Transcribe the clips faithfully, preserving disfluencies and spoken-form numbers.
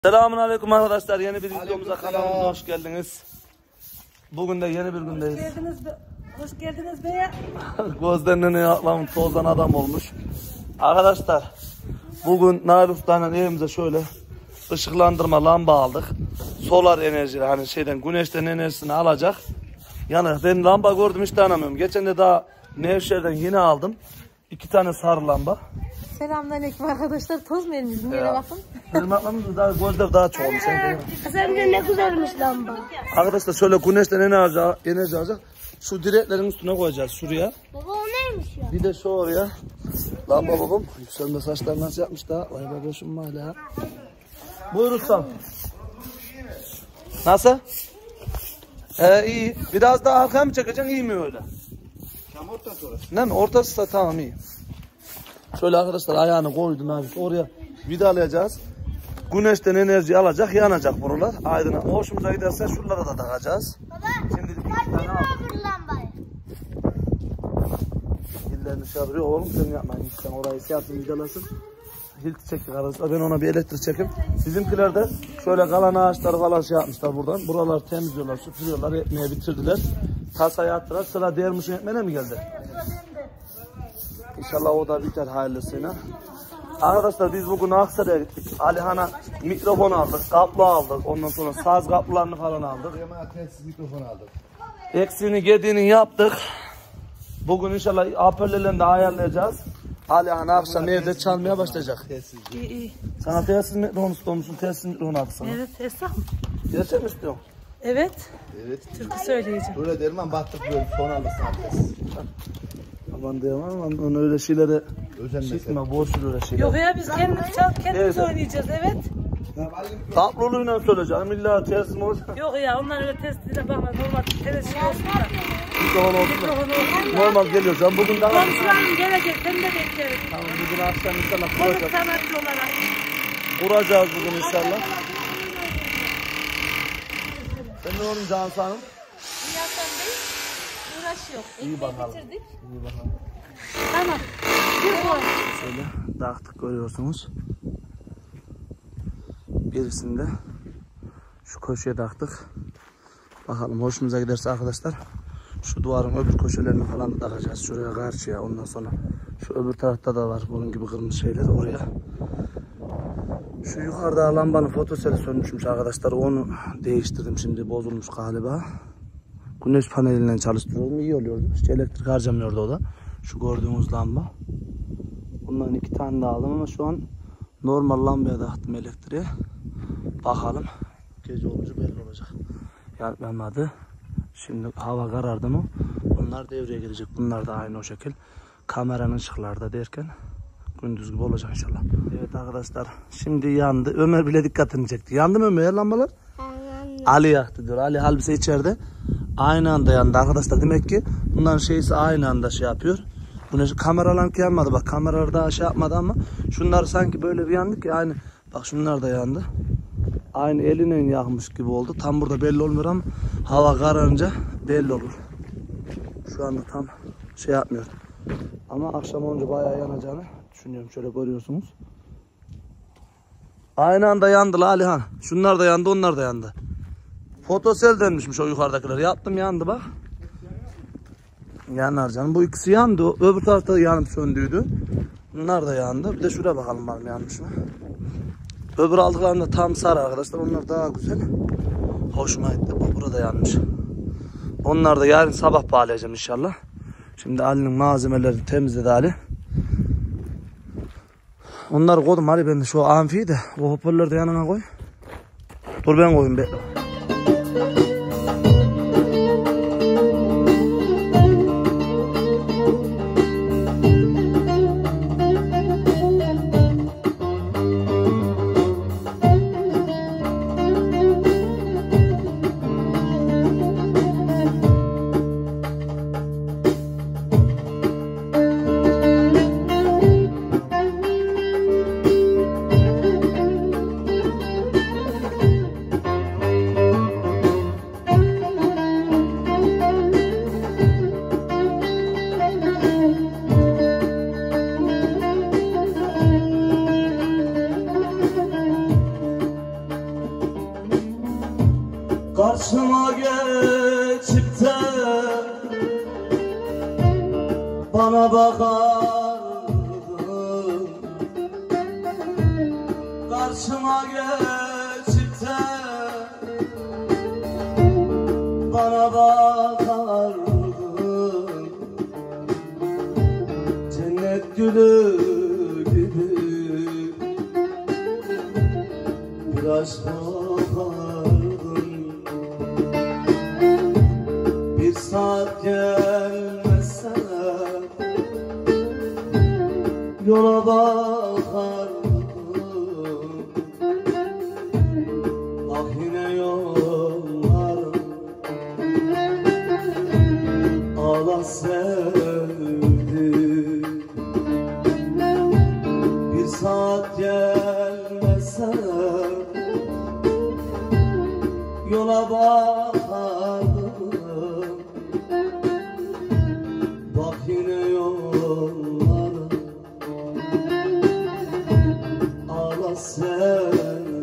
Selamünaleyküm arkadaşlar. Yeni bir videomuza, kanalımıza hoş geldiniz. Bugün de yeni bir gündeyiz. Hoş geldiniz be. Hoş geldiniz be. Gözden ne yaklan tozdan adam olmuş. Arkadaşlar bugün Nail Usta'nın evimize şöyle ışıklandırma lamba aldık. Solar enerji, hani şeyden güneşten enerjisini alacak. Yani ben lamba gördüm hiç dayanamıyorum. Geçen de daha Nevşehir'den yine aldım. İki tane sarı lamba. Selamünaleyküm arkadaşlar. Toz mu elinizin? Yere bakın. Benim aklımda daha gözler daha çok olmuş. Sen de ne güzelmiş lamba. Arkadaşlar şöyle güneşten enerji, enerji alacak. Şu direklerin üstüne koyacağız şuraya. Baba o neymiş ya? Bir de şu oraya. Lamba babam. Yükselme saçlar nasıl yapmış da. Vay be şun hala. Buyur ustam. Nasıl? Ee iyi. Biraz daha arkaya mı çekeceksin, iyi mi öyle? Tam ortası orası. Ne mi? Ortası da tamam, iyi. Şöyle arkadaşlar ayağını koydum abi. Oraya vidalayacağız. Güneşten enerji alacak, yanacak buralar. Aydın'a. Hoşumuza giderse şuralara da takacağız. Baba. Şimdi iki tane al. lambayı. Dillerini şey yapıyor. Oğlum sen yapmayın. Sen orayı şey yaptın, vidalasın. Hilti çektik arkadaşlar. Ben ona bir elektrik çekeyim. Bizimkiler de şöyle kalan ağaçları falan şey yapmışlar buradan. Buraları temizliyorlar, süpürüyorlar. Ekmeği bitirdiler. Tasayı attılar. Sıra diğer muşun ekmeğine mi geldi? İnşallah o da biter hayırlısıyla. Arkadaşlar biz bugün Aksaray'a gittik. Alihan'a mikrofon aldık, kaplı aldık. Ondan sonra saz kaplılarını falan aldık. Hemen telsiz mikrofon aldık. Eksiğini gediğini yaptık. Bugün inşallah hoparlörlerini de ayarlayacağız. Alihan akşam evde çalmaya başlayacak. İyi iyi. Sana telsiz mikrofon istiyormuşsun, telsiz mikrofon aldık sana. Evet esnaf mı? Gerçek mi istiyorsun? Evet. Evet. Türkü söyleyeceğim. Böyle derman battık böyle son aldık sana telsiz. Aman diyemem ama onu öyle şeylere Özenmesin. şişme, boş ver öyle şeyler. Yok ya biz kendimiz çal kendimiz Evet. oynayacağız evet. Kaploluğuyla söyleyeceğim. İlla telsiz mi olacak? Yok ya onlar öyle testine bakma normal televizyon olsun da. Mikrofon olsun. Mikrofon olsun da. Normal geliyor. Sen bugün daha... Komşularım gelecek sen de bekleriz. Tamam, bugün akşam inşallah Konuk kuracağız. sanatçı olarak. Kuracağız bugün inşallah. Sen ne olun Cansu Hanım? Dünyadan değil, uğraş yok. İyi bakalım. Bitirdik. İyi bakalım. Tamam. Bir koy. Şöyle dağıttık görüyorsunuz. Birisini de şu köşeye taktık. Bakalım hoşumuza giderse arkadaşlar şu duvarın öbür köşelerini falan da takacağız. Şuraya karşıya, ondan sonra şu öbür tarafta da var bunun gibi kırmızı şeyler oraya. Şu yukarıda lambanın fotoseli sönmüşmüş arkadaşlar. Onu değiştirdim, şimdi bozulmuş galiba. Güneş panelinden çalıştırıyorum, iyi oluyordu. Hiç elektrik harcamıyordu o da. Şu gördüğünüz lamba. Bundan iki tane de aldım ama şu an normal lambaya taktım elektriğe. Bakalım. Gece olunca belli olacak. Yapmadı. Şimdi hava karardı mı bunlar devreye girecek. Bunlar da aynı o şekil. Kameranın ışıklarda derken gündüz gibi olacak inşallah. Evet arkadaşlar şimdi yandı. Ömer bile dikkatini çekti. Yandı mı Ömer lambalar? Ali yaktı diyor. Ali halbise içeride. Aynı anda yandı arkadaşlar. Demek ki bunların şeysi aynı anda şey yapıyor. Bunu kameralar yanmadı. Bak kameralar daha şey yapmadı ama şunlar sanki böyle bir yandı ki aynı. Bak şunlar da yandı. Aynı eline yakmış gibi oldu. Tam burada belli olmuyor ama hava kararınca belli olur. Şu anda tam şey yapmıyor. Ama akşam olunca bayağı yanacağını düşünüyorum. Şöyle görüyorsunuz. Aynı anda yandı la Alihan. Şunlar da yandı, onlar da yandı. Fotosel denmişmiş o yukarıdakiler. Yaptım yandı bak. Yanar canım. Bu ikisi yandı. Öbür tarafta yanıp söndüydü. Bunlar da yandı. Bir de şuraya bakalım var mı yanmış mı. Öbür aldıklarında tam sarı arkadaşlar. Onlar daha güzel. Hoşuma gitti. Bu burada yanmış. Onlar da yarın sabah bağlayacağım inşallah. Şimdi Ali'nin malzemelerini temizledi Ali. Onları koydum Ali, ben de şu amfiyi de o hoparlörü de yanına koy. Dur ben koyayım bekle. Karşıma geçip de bana bakardın, karşıma geçip de bana bakardın, cennet gülü gibi bir aşk bakardın. Bir saat gelmezse yola bakardım, ah yine yollarım ağla sevdim. Bir saat gelmezse yola bakardım, bak yine yollarım ağla sevdim.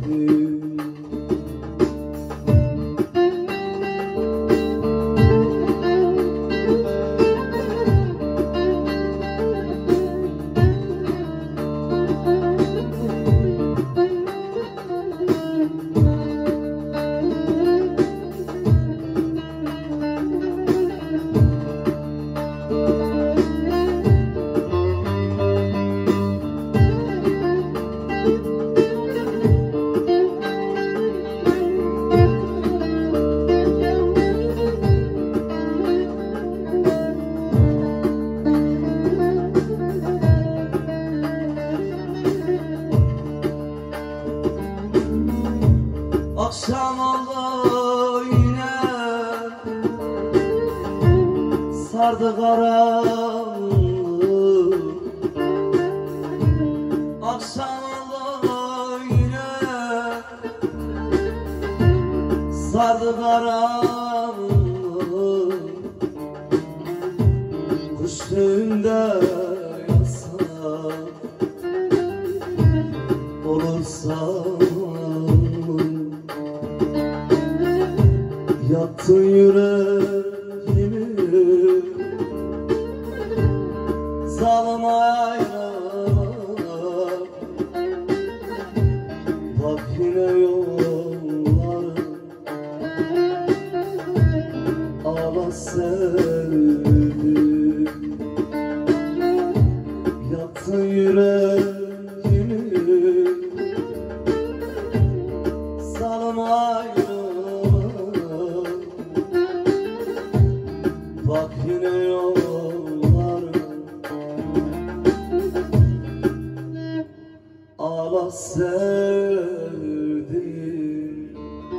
Akşam oldu yine sardı karanlık, akşam oldu yine sardı karanlık, kuş tüyünde yasak olursa yaktı yüreğimi zalim aynalar, bak yine yollarım ağla sevdim. Yaktı yüreğimi zalim aynalar, bak yine yollarım ağla sevdim.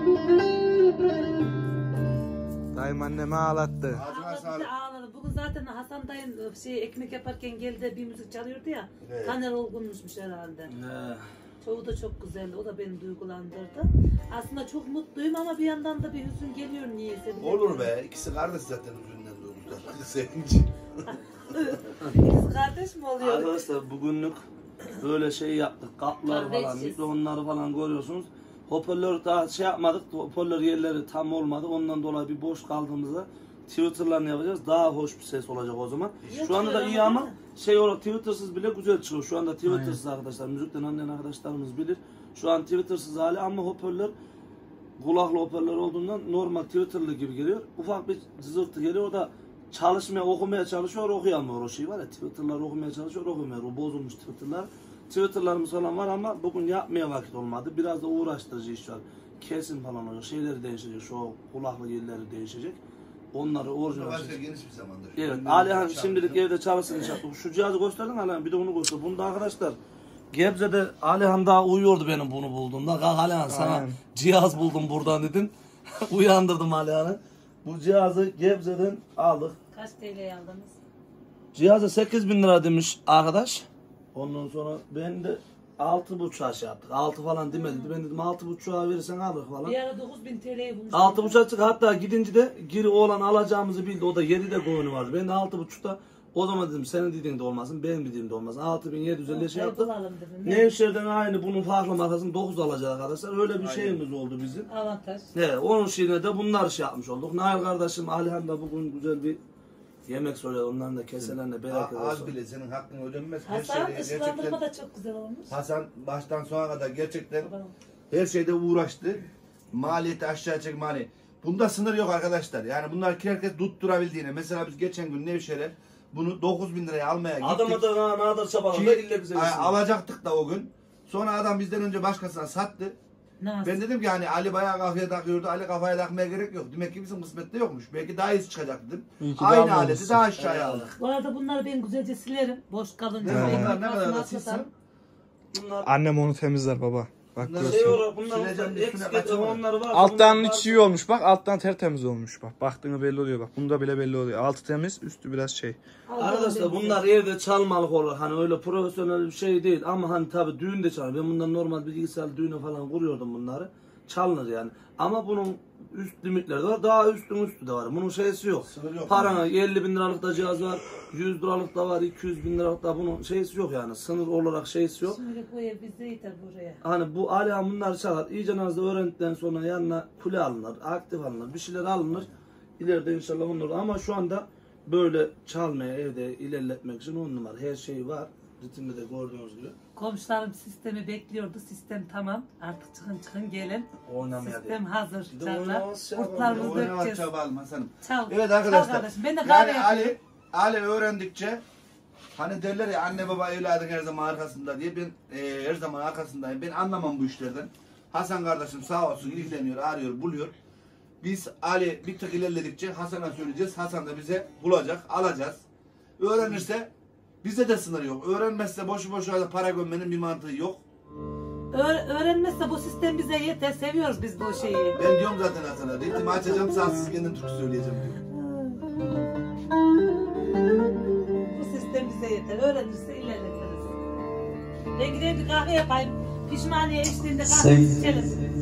Dayım annemi ağlattı. Ağladı, ağladı. Bugün zaten Hasan dayım şey ekmek yaparken geldi bir müzik çalıyordu ya. Evet. Taner olgunmuşmuş herhalde. He. Çoğu da çok güzeldi. O da beni duygulandırdı. Aslında çok mutluyum ama bir yandan da bir hüzün geliyor niyeyse. Olur be, ikisi kardeş zaten üzerinden duyguslar. Sevinci. İkisi kardeş mi oluyor? Arkadaşlar bugünlük böyle şey yaptık. Kaplar falan, Kardeşiz. mikrofonları falan görüyorsunuz. Hoparlör daha şey yapmadık. Hoparlör yerleri tam olmadı. Ondan dolayı bir boş kaldığımızda Twitter'larını yapacağız. Daha hoş bir ses olacak o zaman. Yok, şu anda da iyi ama mi? şey olarak Twitter'sız bile güzel çıkıyor. Şu anda Twitter'sız arkadaşlar. Müzikten anlayan arkadaşlarımız bilir. Şu an Twitter'sız hali ama hoparlör kulaklı hoparlör olduğundan normal Twitter'lı gibi geliyor. Ufak bir cızırtı geliyor. O da çalışmaya, okumaya çalışıyor, okuyamıyor o şey var ya. Twitter'lar okumaya çalışıyor, okumuyor. O bozulmuş Twitter'lar. Twitter'larımız falan var ama bugün yapmaya vakit olmadı. Biraz da uğraştırıcı iş var. Kesin falan olacak. Şeyleri değişecek. Şu kulaklı yerleri değişecek. Onları orijinal. Başka geniş bir zamandır. Evet. Alihan şimdilik evde çalışsın inşallah. Şu cihazı gösterdin Alihan, bir de onu göster. Bunu da arkadaşlar Gebze'de Alihan daha uyuyordu benim bunu bulduğumda. Kalk Alihan sana aynen cihaz buldum buradan dedin. Uyandırdım Alihan'ı. Bu cihazı Gebze'den aldık. Kaç T L'ye aldınız? Cihazı sekiz bin lira demiş arkadaş. Ondan sonra ben de altı buçuğa şey yaptık. altı falan demedi. Hmm. Ben dedim altı buçuğa verirsen alır falan. Bir ara dokuz bin T L'ye bulmuş. altı buçuğa çık, hatta gidince de giri oğlan alacağımızı bildi. O da yedide koyunu vardı. Ben de altı buçukta O zaman dedim senin dediğin de olmasın, benim dediğim de olmasın. altı bin yedi yüz elli şey yaptık. Bulalım dedim. Nevşehir'den aynı bunun farklı markasını dokuz alacağız arkadaşlar. Öyle bir Aynen. şeyimiz oldu bizim. Avantaj. He, onun şeyine de bunlar şey yapmış olduk. Nail kardeşim Alihan da bugün güzel bir yemek söyledi. Onların da keselerine bereket A- Az olsun. bile senin hakkın ödenmez. Her Hasan şeyde ışıklandırma gerçekten da çok güzel olmuş. Hasan baştan sona kadar gerçekten Bakalım. her şeyde uğraştı. Maliyeti aşağı çek mali. Bunda sınır yok arkadaşlar. Yani bunlar herkes tutturabildiğine. Mesela biz geçen gün Nevşehir'e bunu dokuz bin liraya almaya gittik. Adamı da nadir çabalım Ki, da ille bize a- versin. alacaktık da o gün. Sonra adam bizden önce başkasına sattı. Nasıl? Ben dedim ki hani Ali bayağı kafaya takıyordu. Ali kafaya takmaya gerek yok. Demek ki bizim kısmette yokmuş. Belki daha iyisi çıkacak dedim. İyi ki de Aynı almamışsın. aleti daha aşağıya aldık. Bu arada bunları ben güzelce silerim. Boş kalınca. Evet. ekmek Bunlar ne kadar arasına da atlasam. silsem? Bunlar Annem onu temizler baba. Bak Bunlar görüyorsun. şey olarak bunlar Sileceğim, eksik üstüne getiren kaçırma. onları var. Alttan Bunlar içi iyi olmuş bak. Alttan tertemiz olmuş bak. Baktığını belli oluyor bak. Bunda bile belli oluyor. Altı temiz, üstü biraz şey. Arkadaşlar bunlar evde çalmalık olur. Hani öyle profesyonel bir şey değil. Ama hani tabi düğünde çalınır. Ben bundan normal bilgisayar düğüne falan kuruyordum bunları. Çalınır yani. Ama bunun üst limitleri de var. Daha üstün üstü de var. Bunun şeysi yok. Sınır yok. Parana elli bin liralık da cihaz var. yüz liralık da var. iki yüz bin liralık da bunun şeysi yok yani. Sınır olarak şeysi yok. Şimdi bu ev bize yeter buraya. Hani bu Alihan bunları çalar. İyice nazlı öğrendikten sonra yanına kule alınır. Aktif alınır. Bir şeyler alınır. İleride inşallah olur. Ama şu anda böyle çalmaya evde ilerletmek için on numara. Her şey var. Ritimde de gördüğünüz gibi. Komşularım sistemi bekliyordu. Sistem tamam. Artık çıkın çıkın gelin. Oynamaya Sistem değil. hazır. Bir de Çarlar. oynamaz şey yapalım. Kurtlarımızı Oynamak dökeceğiz. çabalım Hasan'ım. Çal. Evet Çal arkadaşlar. kardeşim. Ben de kahve Yani yapıyorum. Ali Ali öğrendikçe hani derler ya anne baba evladın her zaman arkasında diye ben e, her zaman arkasındayım. Ben anlamam bu işlerden. Hasan kardeşim sağ olsun ilgileniyor, arıyor, buluyor. Biz Ali bir tık ilerledikçe Hasan'a söyleyeceğiz. Hasan da bize bulacak, alacağız. Öğrenirse bize de sınır yok. Öğrenmezse boşu boşuna da para gömmenin bir mantığı yok. Öğ- öğrenmezse bu sistem bize yeter. Seviyoruz biz bu şeyi. Ben diyorum zaten Hasan'a. Ritmi açacağım, sağsız kendim türkü söyleyeceğim diyor. Bu sistem bize yeter. Öğrenirse ilerletiriz. Ben gideyim bir kahve yapayım. Pişmaniye içtiğinde kahve içelim.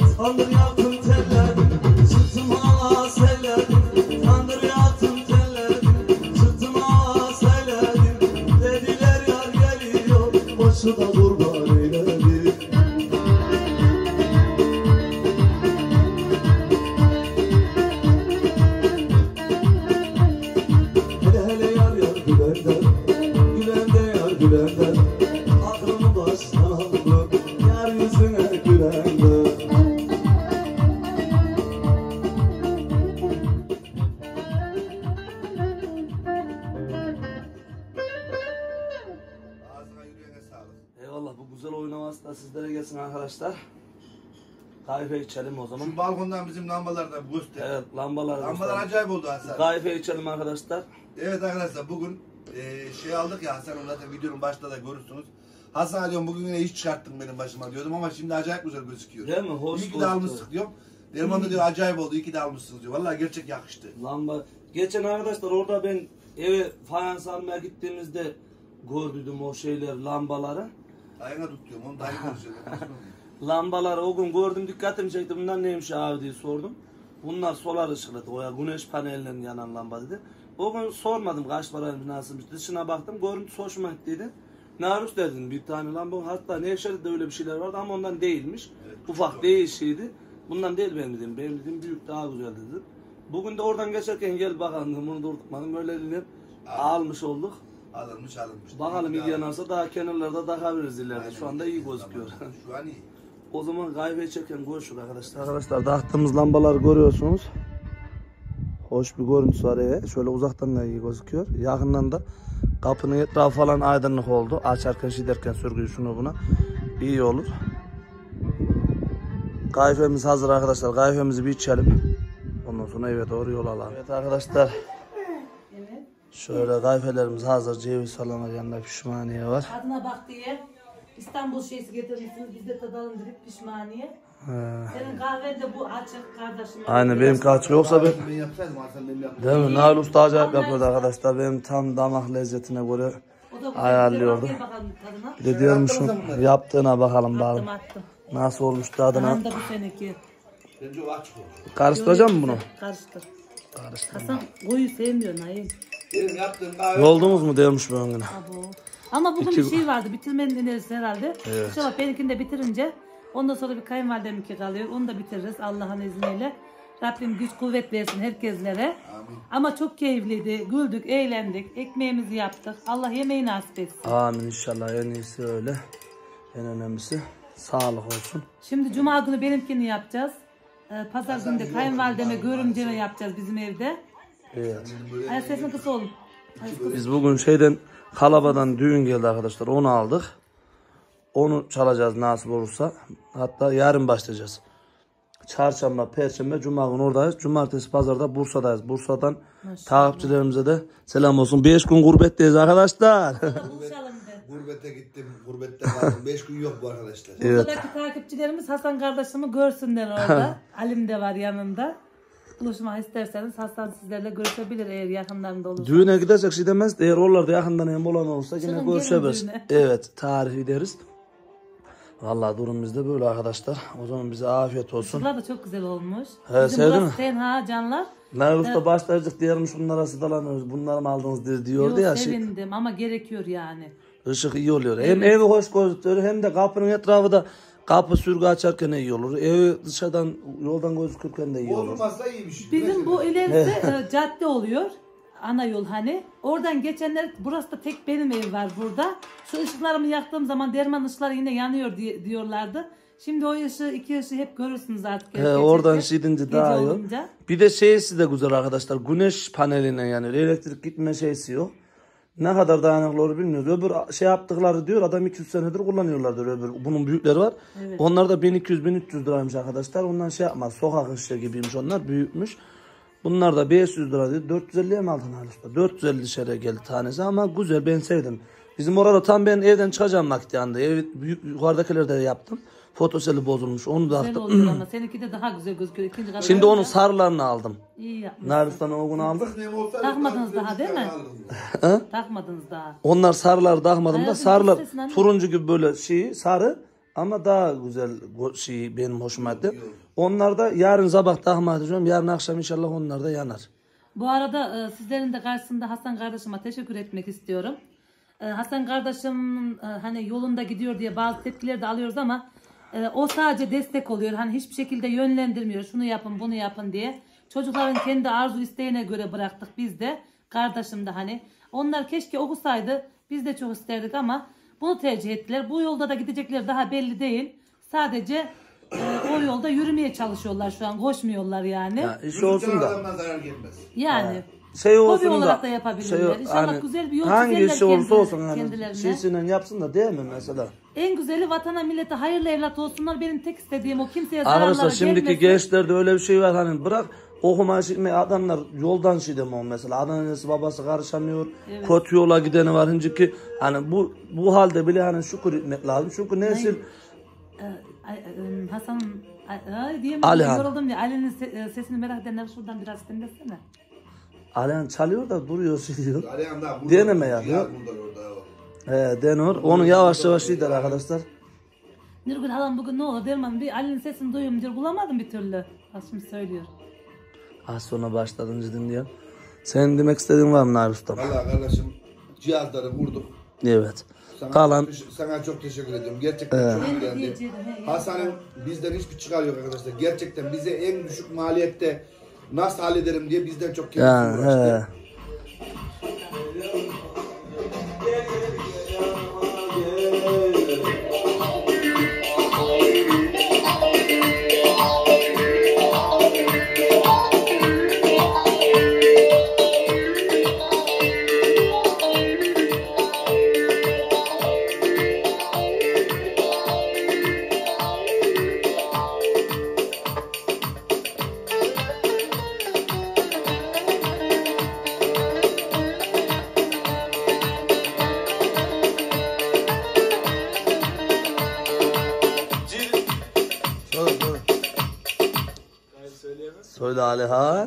Tandır yaktım tellerim, sırtım hala sellerim. Tandır yaktım tellerim. da sizlere gelsin arkadaşlar. Kahve içelim o zaman. Şu balkondan bizim lambaları da göster. Evet, lambalar. Lambalar acayip oldu Hasan. Kahve içelim arkadaşlar. Evet arkadaşlar bugün e, şey aldık ya Hasan, zaten videonun başında da görürsünüz. Hasan diyorum bugün yine iş çıkarttın benim başıma diyordum ama şimdi acayip güzel gözüküyor. Değil mi? Hoş İyi ki de almışsın diyorum. Derman da diyor acayip oldu, iyi ki de almışsınız diyor. Vallahi gerçek yakıştı. Lamba. Geçen arkadaşlar orada ben eve fayans almaya gittiğimizde gördüm o şeyler, lambaları. Ayağına tut diyorum, onu da ayı konuşuyor. Lambaları o gün gördüm, dikkatimi çekti. Bunlar neymiş abi diye sordum. Bunlar solar ışıklı, o ya güneş panellerinin yanan lamba dedi. O gün sormadım kaç paraymış, nasılmış. Dışına baktım, görüntüsü hoşuma gittiydi. Narus dedim bir tane lamba, hatta Nevşehir'de öyle bir şeyler vardı ama ondan değilmiş. Evet, ufak değişiydi. Bundan değil benim dedim. Benim dedim büyük, daha güzel dedim. Bugün de oradan geçerken gel bakalım, bunu durdurtmadım. Böyle dedim, almış olduk. Alınmış alınmış. Bakalım iyi yanarsa daha kenarlarda takabiliriz ileride. Şu anda iyi gözüküyor. Şu an iyi. O zaman kahve içerken görüşürüz arkadaşlar. Arkadaşlar taktığımız lambaları görüyorsunuz. Hoş bir görüntüsü var eve. Şöyle uzaktan da iyi gözüküyor. Yakından da kapının etrafı falan aydınlık oldu. Açarken şey derken sürgüyü şunu buna. İyi olur. Kahvemiz hazır arkadaşlar. Kahvemizi bir içelim. Ondan sonra eve doğru yol alalım. Evet arkadaşlar. Evet. Şöyle kahvelerimiz hazır. Ceviz falan var, yanında pişmaniye var. Tadına bak diye İstanbul şeysi getirmişsiniz. Biz de tadalım dedik pişmaniye. He. Senin kahven de bu açık kardeşim. Aynen benim kaç yoksa ben. Ben yapsaydım Hasan, benim yaptım. Değil mi? Nail Usta acayip yapıyordu arkadaşlar. Benim tam damak lezzetine göre O da bu ayarlıyordu. Gel bakalım tadına. Bir de diyormuşum yaptığına bakalım Attım bakalım. attım. Nasıl olmuş tadına. Anam da bu seninki. Bence o açık olmuş. Karıştıracağım mı bunu? Karıştır. Karıştır. Hasan koyu sevmiyor Naim. Benim yaptığım kahve. Yoldunuz mu diyormuş bu öngüne. Abo. Ama bugün İki- bir şey vardı. Bitirmenin enerjisi herhalde. Evet. İnşallah benimkini de bitirince ondan sonra bir kayınvalideminki kalıyor. Onu da bitiririz Allah'ın izniyle. Rabbim güç kuvvet versin herkeslere. Amin. Ama çok keyifliydi. Güldük, eğlendik. Ekmeğimizi yaptık. Allah yemeği nasip etsin. Amin inşallah, en iyisi öyle. En önemlisi sağlık olsun. Şimdi cuma günü benimkini yapacağız. Ee, Pazar günü de kayınvalideme, görümceme yapacağız bizim evde. Evet. Ay sesin kısa olun. Biz bugün şeyden Kalaba'dan düğün geldi arkadaşlar, onu aldık. Onu çalacağız nasip olursa. Hatta yarın başlayacağız. Çarşamba, Perşembe, Cuma günü oradayız. Cumartesi, Pazar'da Bursa'dayız. Bursa'dan takipçilerimize de selam olsun. beş gün gurbetteyiz arkadaşlar. Buluşalım de. Gurbete gittim, gurbette kaldım. beş gün yok bu arkadaşlar. Buradaki takipçilerimiz Hasan kardeşimi görsünler orada. Alim de var yanında. Buluşmak isterseniz Hasan sizlerle görüşebilir eğer yakınlarında olursa. Düğüne gidersek şey demez. Eğer oralarda yakından hem olan olsa yine Çıkın, görüşebiliriz. gelin düğüne. Evet, tarif ederiz. Vallahi durum bizde böyle arkadaşlar. O zaman bize afiyet olsun. Bunlar da çok güzel olmuş. He, Bizim sevdin burası mi? tenha canlar. Nail Usta başlayacak diyormuş, bunlara sıdalanıyoruz. Bunları mı aldınız diye diyordu Yok, ya. Şey, sevindim ama gerekiyor yani. ışık iyi oluyor. Hem evi hoş gözüküyor hem de kapının etrafı da kapı sürgü açarken de iyi olur. Evi dışarıdan yoldan gözükürken de iyi olur. Olmazsa iyi bir şey. Bizim bu ilerisi e, cadde oluyor. Ana yol hani. Oradan geçenler, burası da tek benim ev var burada. Şu ışıklarımı yaktığım zaman derman ışıkları yine yanıyor diye, diyorlardı. Şimdi o ışığı, iki ışığı hep görürsünüz artık. He, oradan şidince daha iyi. olunca. Bir de şeysi de güzel arkadaşlar. Güneş paneline yani elektrik gitme şeysi yok. Ne kadar dayanıklı olur bilmiyoruz. Öbür şey yaptıkları diyor adam iki yüz senedir kullanıyorlar diyor öbür. Bunun büyükleri var. Evet. Onlar da bin iki yüz bin üç yüz liraymış arkadaşlar. Ondan şey yapmaz. Sokak ışığı gibiymiş onlar. Büyükmüş. Bunlar da beş yüz lira diyor. dört yüz elliye mi aldın Halis? dört yüz elli dışarıya geldi tanesi ama güzel, ben sevdim. Bizim orada tam ben evden çıkacağım vakti yandı. Ev büyük yukarıdakileri de yaptım. Fotoseli bozulmuş. Onu da Güzel attım. oluyor ama seninki de daha güzel gözüküyor. İkinci kat Şimdi olunca onun sarılarını aldım. iyi yapmış. Naristan'ın o gün aldık. Takmadınız daha değil mi? Takmadınız daha. Onlar sarılar takmadım da Hayatım, sarılar sesini anne. turuncu gibi böyle şey sarı ama daha güzel go- şey benim hoşuma gitti. Onlar da yarın sabah takma edeceğim. Yarın akşam inşallah onlar da yanar. Bu arada e, sizlerin de karşısında Hasan kardeşime teşekkür etmek istiyorum. E, Hasan kardeşim e, hani yolunda gidiyor diye bazı tepkileri de alıyoruz ama e, o sadece destek oluyor. Hani hiçbir şekilde yönlendirmiyor. Şunu yapın, bunu yapın diye. Çocukların kendi arzu isteğine göre bıraktık biz de. Kardeşim de hani. Onlar keşke okusaydı biz de çok isterdik ama bunu tercih ettiler. Bu yolda da gidecekleri daha belli değil. Sadece e, o yolda yürümeye çalışıyorlar şu an. Koşmuyorlar yani. Ya iş olsun da. Adamdan zarar gelmez. Yani şey Hobi olsun da olarak da yapabilirler. şey, İnşallah hani, güzel bir yol hangi çizerler işi olursa kendi- olsun hani kendilerine. şeysinden yapsın da değil mi mesela? En güzeli vatana millete hayırlı evlat olsunlar. Benim tek istediğim o, kimseye zararları Arkadaşlar şimdiki gelmesin. gençlerde öyle bir şey var hani bırak okuma şey adamlar yoldan şey demiyor mesela annesi babası karışamıyor Evet. kötü yola gideni var ki hani bu bu halde bile hani şükür etmek lazım çünkü nesil Ee, ay- ay- Hasan ay, ay diyemedim, Alihan. yoruldum ya. Ali'nin se- sesini merak edenler şuradan biraz dinlesene. Alihan çalıyor da duruyor siliyor. Arayan da burada. Deneme ya, Ciğer yok. burada orada. He denor onu yavaş yavaş gider arkadaşlar. Nurgül halam bugün ne olur derman bir Ali'nin sesini duyuyorum diyor, bulamadım bir türlü. Az şimdi söylüyor. Az sonra başladınız dinleyen. Senin demek istediğin var mı Nail Usta? Valla kardeşim cihazları vurduk. Evet. Sana, Kalan sana çok teşekkür ediyorum. Gerçekten çok Ben de beğendim. diyeceğim, he, Hasan'ın bizden hiçbir çıkar yok arkadaşlar. Gerçekten bize en düşük maliyette nasıl hallederim diye bizden çok kendisi yani uğraştı. he. Söyle Alihan.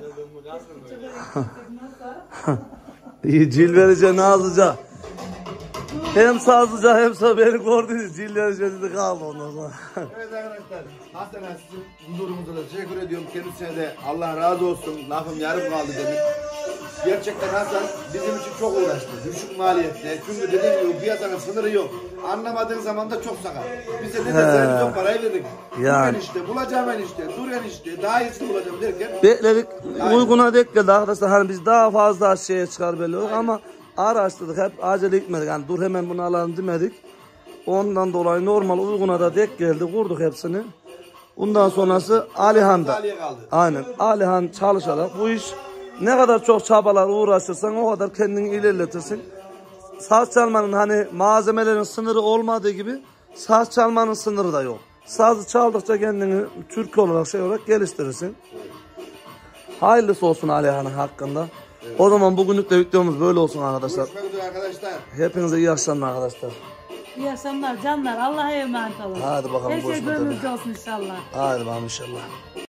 İyi cil vereceğim Nazlıca. Hem sazlıca hem de beni gördünüz. Cil vereceğim dedi kaldı ondan sonra. Evet arkadaşlar, Hasan'a sizin huzurumuza da teşekkür ediyorum. Kendisine de Allah razı olsun. Lafım yarım kaldı demin. Gerçekten Hasan bizim için çok uğraştı. Düşük maliyette. Çünkü dediğim gibi piyasanın sınırı yok. Anlamadığın zaman da çok sakat. Bize ne deseniz biz o parayı verdik. Yani. Dur enişte, bulacağım enişte, dur enişte, daha iyisini bulacağım derken. Bekledik uyguna denk geldi arkadaşlar. Hani biz daha fazla şeye çıkar belli yok ama araştırdık hep acele gitmedik. Yani dur hemen bunu alalım demedik. Ondan dolayı normal uyguna da denk geldi. Kurduk hepsini. Bundan sonrası Alihan'da. Ali'ye kaldı. Aynen. Alihan çalışarak bu iş ne kadar çok çabalar uğraşırsan o kadar kendini ilerletirsin. Saz çalmanın hani malzemelerin sınırı olmadığı gibi saz çalmanın sınırı da yok. Sazı çaldıkça kendini Türk olarak şey olarak geliştirirsin. Hayırlısı olsun Alihan'ın hakkında. Evet. O zaman bugünlük de videomuz böyle olsun arkadaşlar. Görüşmek üzere arkadaşlar. Hepinize iyi akşamlar arkadaşlar. İyi akşamlar canlar. Allah'a emanet olun. Hadi bakalım, Her şey görüşmek üzere. gönlünüzce olsun inşallah. Hadi bakalım inşallah.